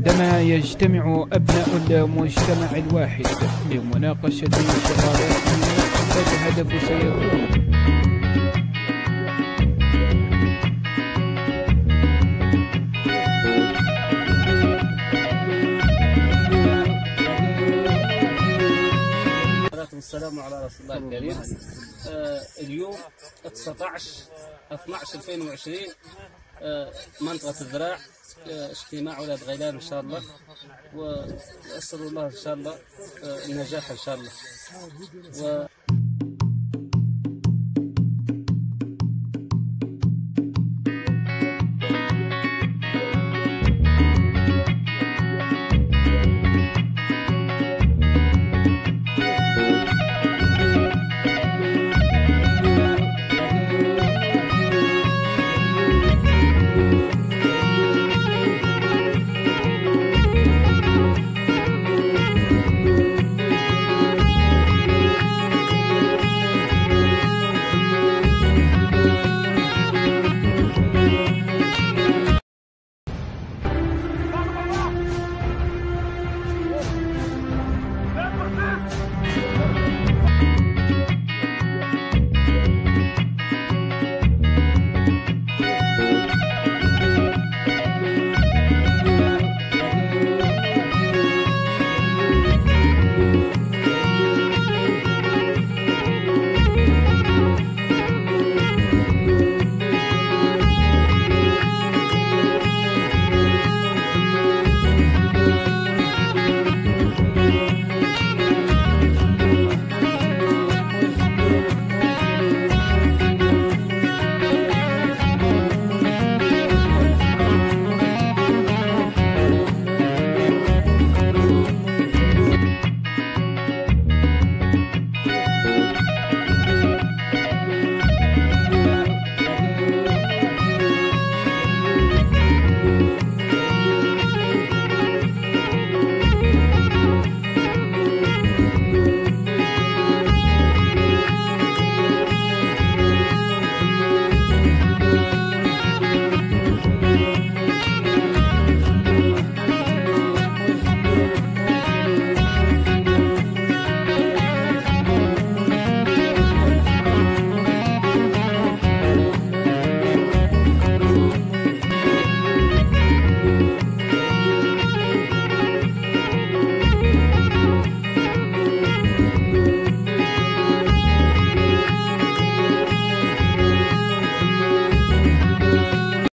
عندما يجتمع أبناء المجتمع الواحد لمناقشة شغالاتهم، فالهدف سيكون والسلام على رسول الله الكريم. اليوم 19/12/2020 منطقة الذراع، اجتماع ولاد غيلان إن شاء الله، وأسأل الله إن شاء الله النجاح إن شاء الله.